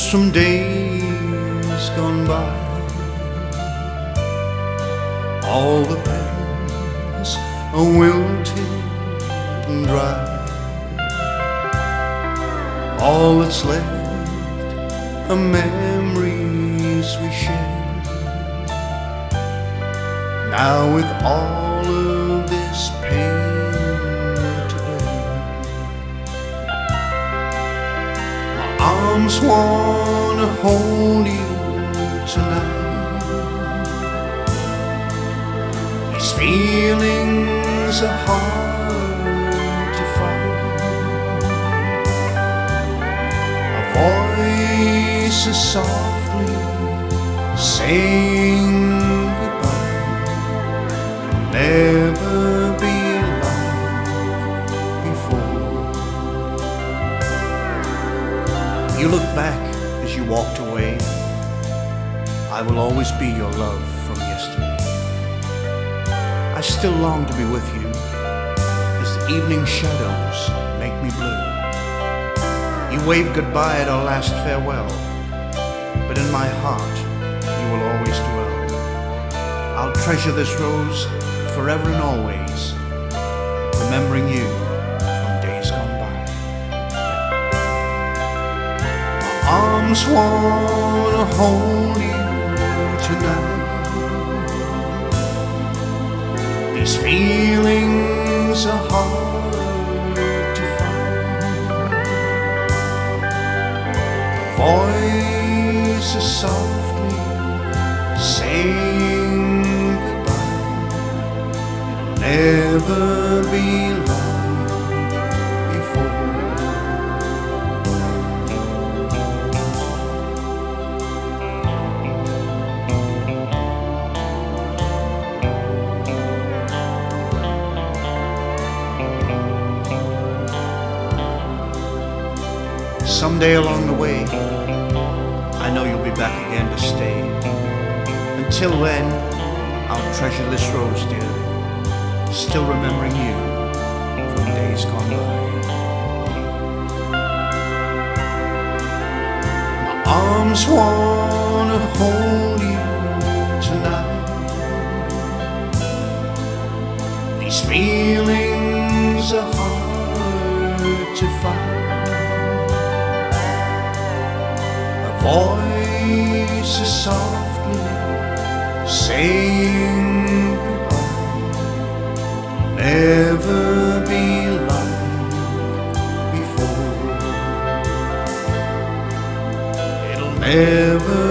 from days gone by. All the petals are wilted and dry. All that's left are memories we share. Now with all of this pain to bear, my arms wanna hold you tonight. These feelings are hard to fight. A voice is softly saying goodbye. Never be like before. You look back as you walked away. I will always be your love from yesterday. I still long to be with you as the evening shadows make me blue. You waved goodbye at our last farewell, but in my heart you will always dwell. I'll treasure this rose forever and always, remembering you from days gone by. My arms wanna hold you tonight. These feelings are hard to find. The voice is softly saying never be like before. Someday along the way, I know you'll be back again to stay. Until then, I'll treasure this rose, dear, still remembering you from days gone by. My arms wanna hold you tonight. These feelings are hard to find. A voice is softly saying never be like before. It'll never